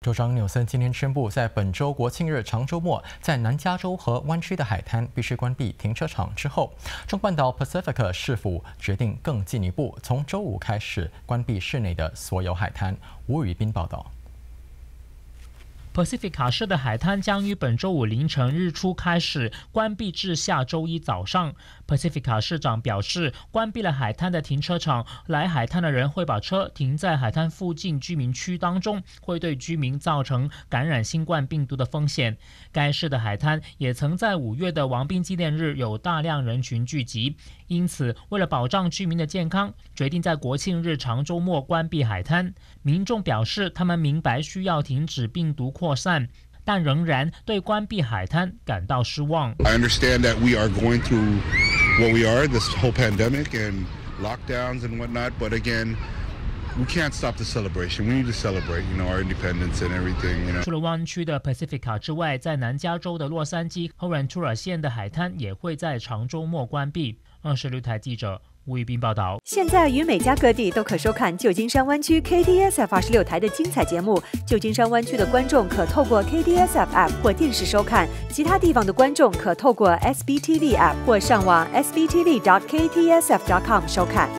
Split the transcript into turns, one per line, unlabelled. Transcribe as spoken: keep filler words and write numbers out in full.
州长纽森今天宣布，在本周国庆日长周末，在南加州和湾区的海滩必须关闭停车场之后，中半岛 Pacifica 市府决定更进一步，从周五开始关闭市内的所有海滩。吴宇斌报道。
Pacifica 市的海滩将于本周五凌晨日出开始关闭至下周一早上。Pacifica 市长表示，关闭了海滩的停车场，来海滩的人会把车停在海滩附近居民区当中，会对居民造成感染新冠病毒的风险。该市的海滩也曾在五月的王兵纪念日有大量人群聚集，因此为了保障居民的健康，决定在国庆日长周末关闭海滩。民众表示，他们明白需要停止病毒扩散，但仍然对关闭海滩感到失望。
I understand that we are going through what we are, this whole pandemic and lockdowns and whatnot, but again, we can't stop the celebration. We need to celebrate, you know, our independence and everything, you know.
除了湾区的 Pacifica 之外，在南加州的洛杉矶和文图尔县的海滩也会在长周末关闭。二十六台记者吴宇斌报道。
现在与美加各地都可收看旧金山湾区 K D S F 二十六台的精彩节目。旧金山湾区的观众可透过 K D S F App 或电视收看，其他地方的观众可透过 S B T V App 或上网 S B T V dot K T S F dot com 收看。